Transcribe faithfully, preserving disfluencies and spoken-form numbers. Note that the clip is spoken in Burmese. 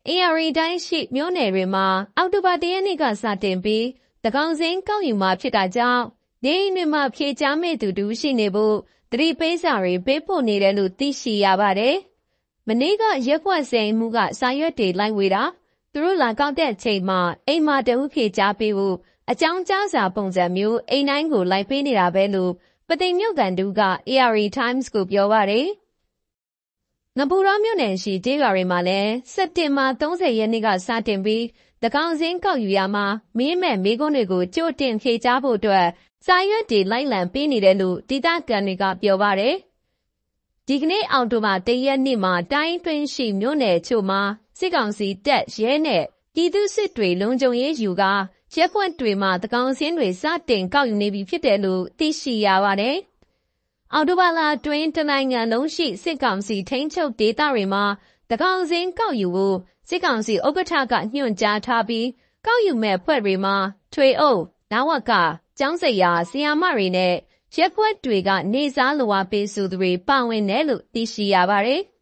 အေအာရီတိုင်းရှိမြို့နယ်တွေမှာအောက်တိုဘာတရက်နေ့ကစတင်ပြီးသန်းခေါင်စာရင်းကောက်ယူမှာဖြစ်တာကြောင့်နေအိမ်တွေမှာဖြေကြားမဲ့သူတူရှိနေဖို့သတိပေးစာတွေပေးပို့နေတယ်လို့သိရှိရပါတယ်။မနေ့ကရက်ကွက်စင်မှုကစာရွက်တွေလိုက်ဝေတာသူတို့လာကောက်တဲ့ချိန်မှာအိမ်မှာတဦးဖြေကြားပေးဖို့အကြောင်းကြားစာပုံစံမျိုးအိမ်တိုင်းကိုလိုက်ပေးနေတာပဲလို့ပသိမ်မြို့ကန်တူက အေအာရီ Times ကိုပြောပါတယ်။ငပူရမြို့နယ်ရှိဒေရွာတွေမှာလည်းစက်တင်ဘာ၃၀ရက်နေ့ကစတင်ပြီးသန်းခေါင်စာရင်းကောက်ယူရမှာမင်းမဲ့မိကွန်းတွေကိုကြိုတင်ဖြေကြားဖို့အတွက်စာရွက်တွေလိုက်လံပေးနေတယ်လို့ဒေသခံတွေကပြောပါတယ်။ဒီကနေ့အောက်တိုဘာ၁ရက်နေ့မှာတိုင်းတွင်းရှိမြို့နယ်ချို့မှာစစ်ကောင်စီတပ်ရဲနဲ့ပြည်သူစစ်တွေလုံခြုံရေးယူကရက်ကွက်တွေမှာသန်းခေါင်စာရင်းတွေစတင်ကောက်ယူနေပြီဖြစ်တယ်လို့သိရှိရပါတယ်။အောက်တိုဘာလတွင်တနိုင်ငံလုံးရှိစစ်ကောင်စီထိန်းချုပ်ဒေသတွေမှာသန်းခေါင်စာရင်းကောက်ယူဖို့စစ်ကောင်စီဥက္ကဋ္ဌကညွှန်ကြားထားပြီးကောက်ယူမဲ့ဖွဲ့တွေမှာထွေအုပ်နဝကကျောင်းဆရာဆရာမတွေနဲ့ရက်ကွက်တွေကနေစားလိုဝါပေးစုသူတွေပါဝင်တယ်လို့သိရှိရပါတယ်။